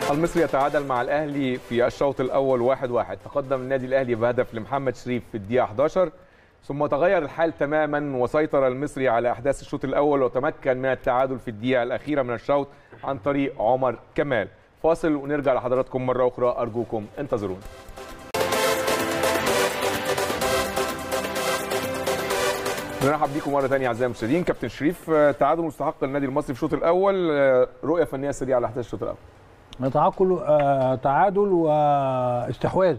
المصري يتعادل مع الاهلي في الشوط الاول 1-1. تقدم النادي الاهلي بهدف لمحمد شريف في الدقيقه 11، ثم تغير الحال تماما وسيطر المصري على احداث الشوط الاول وتمكن من التعادل في الدقيقه الاخيره من الشوط عن طريق عمر كمال. فاصل ونرجع لحضراتكم مره اخرى، ارجوكم انتظرونا. نرحب بيكم مره ثانيه اعزائي المشاهدين. كابتن شريف، تعادل مستحق للنادي المصري في الشوط الاول، رؤيه فنيه سريعه لاحداث الشوط الاول. تعادل واستحواذ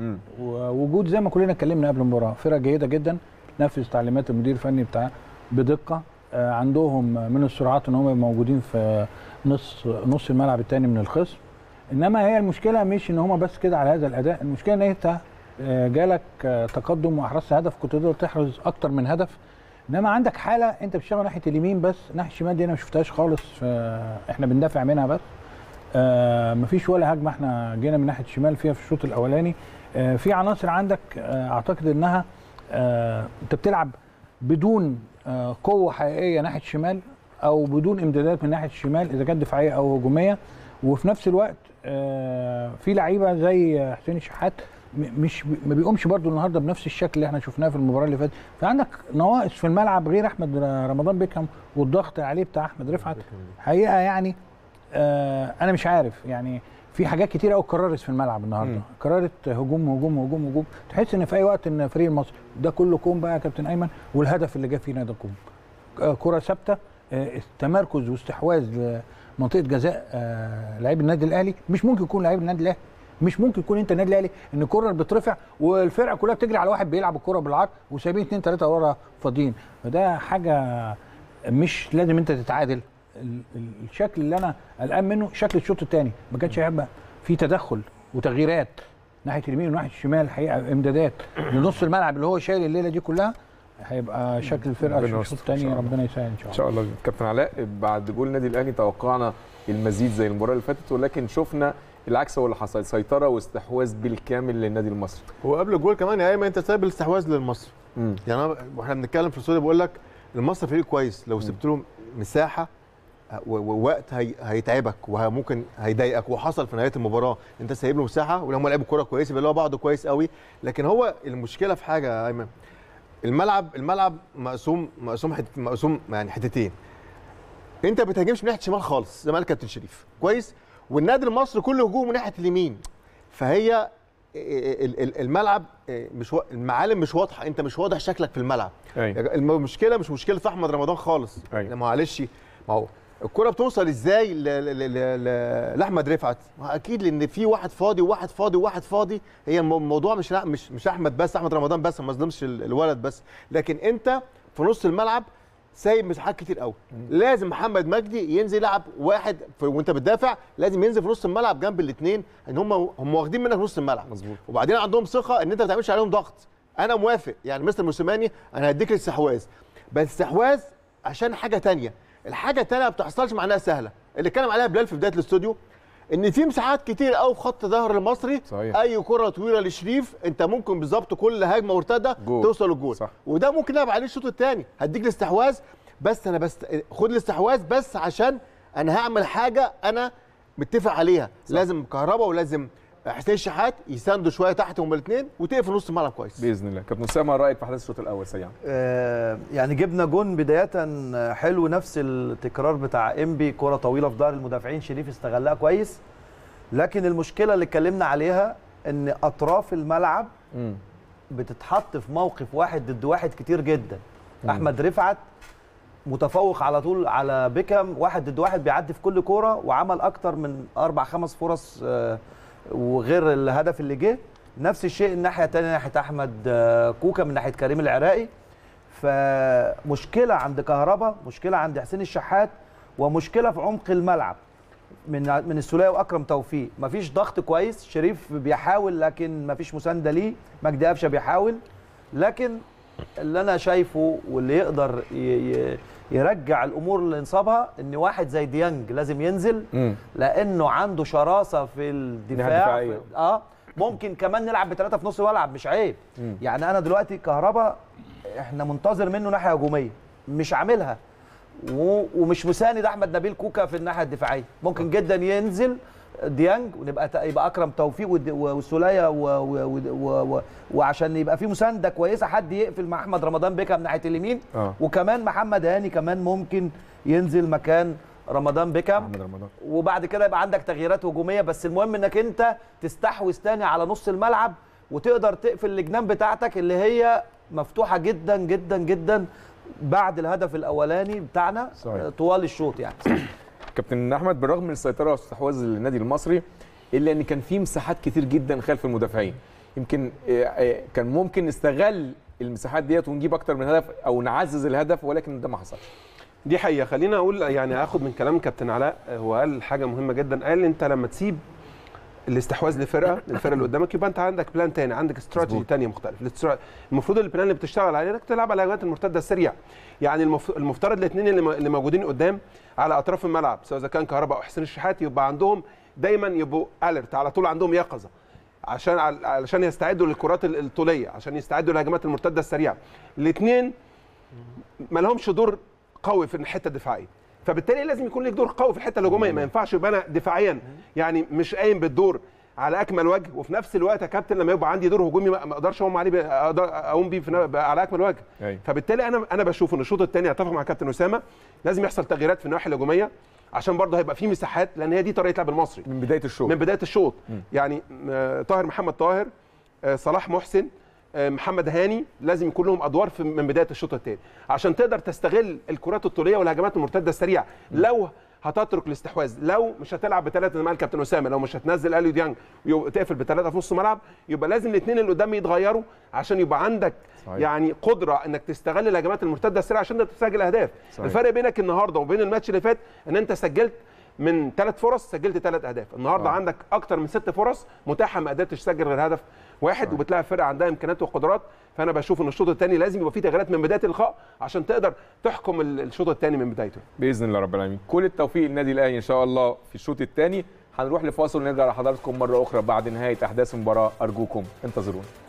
ووجود زي ما كلنا اتكلمنا قبل المباراه، فرقه جيده جدا نفذ تعليمات المدير الفني بتاعها بدقه، عندهم من السرعات ان هم موجودين في نص الملعب الثاني من الخصم. انما هي المشكله مش ان هم بس كده على هذا الاداء، المشكله ان انت جالك تقدم واحرزت هدف، كنت تقدر تحرز اكتر من هدف. انما عندك حاله انت بتشتغل ناحيه اليمين بس، ناحيه الشمال دي انا ما شفتهاش خالص، احنا بندافع منها بس. مفيش ولا هجمه احنا جينا من ناحيه الشمال فيها في الشوط الاولاني. في عناصر عندك اعتقد انها انت بتلعب بدون قوه حقيقيه ناحيه الشمال او بدون امدادات من ناحيه الشمال اذا كانت دفاعيه او هجوميه، وفي نفس الوقت في لعيبه زي حسين الشحات ما بيقومش برضو النهارده بنفس الشكل اللي احنا شفناه في المباراه اللي فاتت. فعندك نواقص في الملعب غير احمد رمضان بيكهام والضغط عليه بتاع احمد رفعت. حقيقه يعني انا مش عارف، يعني في حاجات كتير قوي اتكررت في الملعب النهارده، قررت هجوم هجوم هجوم هجوم، تحس ان في اي وقت ان فريق المصري ده كله كوم بقى يا كابتن ايمن، والهدف اللي جه فينا ده كوم، كره ثابته، تمركز واستحواذ لمنطقه جزاء لعيب النادي الاهلي. مش ممكن يكون لعيب النادي الاهلي، مش ممكن يكون انت النادي الاهلي ان الكره بترفع والفرقه كلها بتجري على واحد بيلعب الكره بالعرض وسايبين 2 3 ورا فاضيين، فده حاجه مش لازم انت تتعادل. الشكل اللي انا قلقان منه شكل الشوط الثاني، ما كانش هيبقى في تدخل وتغييرات ناحيه اليمين وناحيه الشمال، الحقيقه امدادات لنص الملعب اللي هو شايل الليله دي كلها. هيبقى شكل الفرقه في الشوط الثاني ربنا يسهل ان شاء الله. ان شاء الله. كابتن علاء، بعد جول النادي الاهلي توقعنا المزيد زي المباراه اللي فاتت، ولكن شفنا العكس هو اللي حصل، سيطره واستحواذ بالكامل للنادي المصري. وقبل الجول كمان يا ايمن انت سايب الاستحواذ للمصري. يعني واحنا بنتكلم في الاستوديو بقول لك المصري فريق كويس، لو سبت له مساحه ووقت هيتعبك وممكن هيضايقك، وحصل في نهايه المباراه انت سايب له مساحه، ولما لعبوا كوره كويسه بيلاقوا بعض كويس قوي. لكن هو المشكله في حاجه يا ايمن، الملعب مقسوم يعني حتتين. انت ما بتهاجمش من ناحيه الشمال خالص زي ما قال كابتن شريف كويس، والنادي المصري كله هجوم من ناحيه اليمين، فهي الملعب المعالم مش واضحه، انت مش واضح شكلك في الملعب. المشكله مش مشكله احمد رمضان خالص. معلش، ما هو الكره بتوصل ازاي لاحمد رفعت؟ اكيد لان في واحد فاضي وواحد فاضي وواحد فاضي. هي الموضوع مش احمد بس، احمد رمضان بس، ما اظلمش الولد بس، لكن انت في نص الملعب سايب مساحات كتير قوي. لازم محمد مجدي ينزل يلعب واحد وانت بتدافع، لازم ينزل في نص الملعب جنب الاثنين، ان هم واخدين منك نص الملعب. مظبوط. وبعدين عندهم ثقه ان انت ما تعملش عليهم ضغط. انا موافق، يعني مستر موسيماني انا هديك الاستحواذ، بس استحواذ عشان حاجه ثانيه. الحاجه الثانيه ما بتحصلش معناها سهله، اللي اتكلم عليها بلال في بدايه الاستوديو، ان في مساحات كتير قوي في خط ظهر المصري. صحيح. اي كره طويله لشريف انت ممكن بالظبط كل هجمه مرتده توصل للجول، وده ممكن نلعب عليه الشوط الثاني. هديك الاستحواذ بس خد الاستحواذ بس عشان انا هعمل حاجه انا متفق عليها. صح. لازم كهربا ولازم حسين الشحات يساندوا شويه تحت هما الاثنين وتقفل نص الملعب كويس باذن الله. كابتن اسامه، رايك في احداث الشوط الاول سريعا؟ يعني جبنا جون بدايه حلو، نفس التكرار بتاع انبي، كره طويله في ظهر المدافعين، شريف استغلها كويس. لكن المشكله اللي اتكلمنا عليها ان اطراف الملعب بتتحط في موقف واحد ضد واحد كتير جدا. احمد رفعت متفوق على طول على بيكهام، واحد ضد واحد بيعدي في كل كوره، وعمل اكتر من 4-5 فرص وغير الهدف اللي جه. نفس الشيء الناحيه الثانيه، ناحيه احمد كوكا من ناحيه كريم العراقي. فمشكله عند كهربا، مشكله عند حسين الشحات، ومشكله في عمق الملعب من السوليه واكرم توفيق. مفيش ضغط كويس، شريف بيحاول لكن مفيش مسانده ليه، مجدي قفشه بيحاول. لكن اللي انا شايفه واللي يقدر يرجع الامور لانصابها ان واحد زي ديانج لازم ينزل، لانه عنده شراسه في الدفاع. ممكن كمان نلعب ب3 في نص الملعب، مش عيب. يعني انا دلوقتي كهربا احنا منتظر منه ناحيه هجوميه مش عاملها، ومش مساند احمد نبيل كوكا في الناحيه الدفاعيه. ممكن جدا ينزل ديانج، ونبقى يبقى اكرم توفيق والسوليه وعشان يبقى في مسانده كويسه، حد يقفل مع احمد رمضان بيكهام ناحيه اليمين، وكمان محمد هاني كمان ممكن ينزل مكان رمضان بيكهام، وبعد كده يبقى عندك تغييرات هجوميه. بس المهم انك انت تستحوذ تاني على نص الملعب وتقدر تقفل الجنان بتاعتك اللي هي مفتوحه جدا جدا جدا بعد الهدف الاولاني بتاعنا طوال الشوط يعني. كابتن احمد، بالرغم من السيطره واستحواذ النادي المصري الا ان كان في مساحات كتير جدا خلف المدافعين، يمكن كان ممكن نستغل المساحات ديت ونجيب اكتر من هدف او نعزز الهدف، ولكن ده ما حصلش. دي حقيقه. خلينا اقول يعني هاخد من كلام كابتن علاء، هو قال حاجه مهمه جدا، قال انت لما تسيب الاستحواذ لفرقه اللي قدامك يبقى انت عندك بلان تاني، عندك استراتيجي تانية مختلف. المفروض البلان اللي بتشتغل عليه انك تلعب على الهجمات المرتده السريعه. يعني المفترض الاثنين اللي موجودين قدام على اطراف الملعب سواء اذا كان كهرباء او حسين الشحات يبقى عندهم دايما يبقوا اليرت، على طول عندهم يقظه علشان يستعدوا للكرات الطوليه، عشان يستعدوا للهجمات المرتده السريعه. الاثنين ما لهمش دور قوي في الحته الدفاعيه، فبالتالي لازم يكون لك دور قوي في الحته الهجوميه. ما ينفعش يبقى انا دفاعيا يعني مش قايم بالدور على اكمل وجه، وفي نفس الوقت يا كابتن لما يبقى عندي دور هجومي ما اقدرش اقوم بيه على اكمل وجه. فبالتالي انا بشوف ان الشوط الثاني، اتفق مع كابتن اسامه، لازم يحصل تغييرات في الناحيه الهجوميه عشان برضه هيبقى في مساحات، لان هي دي طريقه لعب المصري من بدايه الشوط. يعني محمد طاهر، صلاح محسن، محمد هاني لازم يكون لهم ادوار من بدايه الشوط الثاني عشان تقدر تستغل الكرات الطوليه والهجمات المرتده السريعه. لو هتترك الاستحواذ، لو مش هتلعب بثلاثه مع الكابتن اسامه، لو مش هتنزل اليو ديانج وتقفل بثلاثه في نص ملعب، يبقى لازم الاثنين اللي قدام يتغيروا عشان يبقى عندك يعني قدره انك تستغل الهجمات المرتده السريعه عشان تسجل اهداف. الفرق بينك النهارده وبين الماتش اللي فات ان انت سجلت من 3 فرص سجلت 3 اهداف، النهارده عندك اكتر من 6 فرص متاحه ما قدرتش تسجل غير هدف واحد، وبتلاعب فرقه عندها امكانيات وقدرات. فانا بشوف ان الشوط الثاني لازم يبقى فيه تغييرات من بدايه اللقاء عشان تقدر تحكم الشوط الثاني من بدايته باذن الله رب العالمين. كل التوفيق للنادي الاهلي ان شاء الله في الشوط الثاني. هنروح لفاصل ونرجع لحضراتكم مره اخرى بعد نهايه احداث المباراه، ارجوكم انتظرونا.